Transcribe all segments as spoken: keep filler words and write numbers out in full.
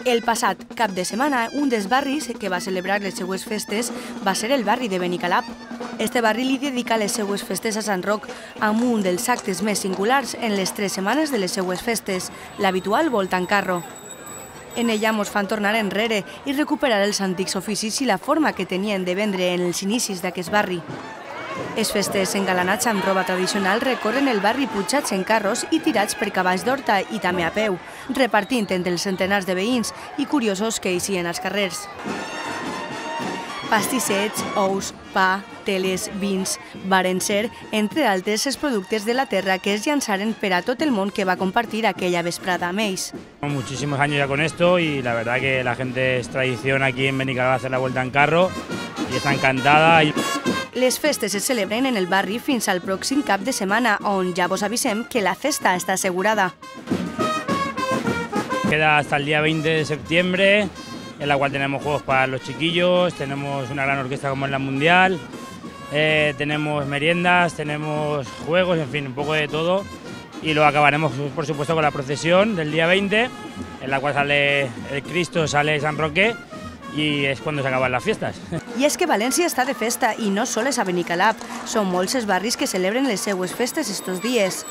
El passat cap de setmana, un dels barris que va celebrar les seues festes va ser el barri de Benicalap. Este barri li dedica les seues festes a Sant Roc amb un dels actes més singulars en les tres setmanes de les seues festes, l'habitual volta en carro. En ella mos fan tornar enrere i recuperar els antics oficis i la forma que tenien de vendre en els inicis d'aquest barri. Els festes engalanats amb roba tradicional recorren el barri pujats en carros i tirats per cavalls d'horta i també a peu, repartint entre els centenars de veïns i curiosos que eixien als carrers. Pastissets, ous, pa, teles, vins, varen ser, entre altres, els productes de la terra que es llançaren per a tot el món que va compartir aquella vesprada amb ells. Muchísimos años ya con esto y la verdad que la gente es tradición aquí en Benicalap hacer la vuelta en carro y está encantada. Les festes se celebren en el barri fins al pròxim cap de setmana, on ja vos avisem que la festa està assegurada. Queda hasta el día veinte de septiembre, en la cual tenemos juegos para los chiquillos, tenemos una gran orquesta como en la Mundial, eh, tenemos meriendas, tenemos juegos, en fin, un poco de todo. Y lo acabaremos, por supuesto, con la procesión del día veinte, en la cual sale el Cristo, sale San Roque, i és quan s'acaben les festes. I és que València està de festa i no sols a Benicalap, són molts els barris que celebren les seues festes estos dies.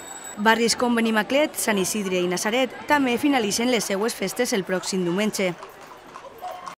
Barris com Benimaclet, Sant Isidre i Natzaret també finalitzen les seues festes el pròxim diumenge.